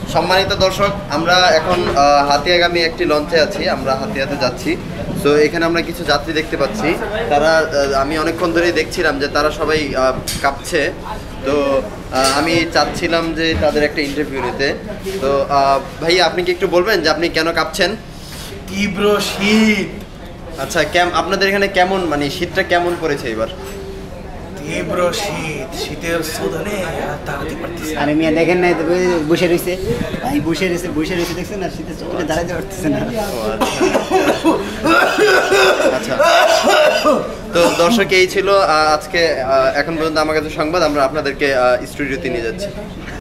সম্মানিত দর্শক, আমরা এখন হাতিয়াগামী একটি লঞ্চে আছি, আমরা হাতিয়াতে যাচ্ছি। তো এখানে আমরা কিছু যাত্রী দেখতে পাচ্ছি, তারা আমি অনেকক্ষণ ধরেই দেখছিলাম যে তারা সবাই কাঁপছে। তো আমি চাচ্ছিলাম যে তাদের একটা ইন্টারভিউ নিতে। তো ভাই, আপনি কি একটু বলবেন যে আপনি কেন কাঁপছেন? তীব্র শীত। আচ্ছা, আপনাদের এখানে কেমন, মানে শীতটা কেমন পড়েছে এবার? তীব্র শীত, শীতের শোধনে দাঁড়াতে পারতেছে। আরে মিয়া দেখেন নাই তো, বসে রয়েছে ভাই, বসে রয়েছে দেখছেন, আর শীতের চোখে দাঁড়াতে পারতেছে না। আচ্ছা, তো দর্শক এই ছিল আজকে এখন পর্যন্ত আমার কাছে সংবাদ। আমরা আপনাদেরকে স্টুডিওতে নিয়ে যাচ্ছি।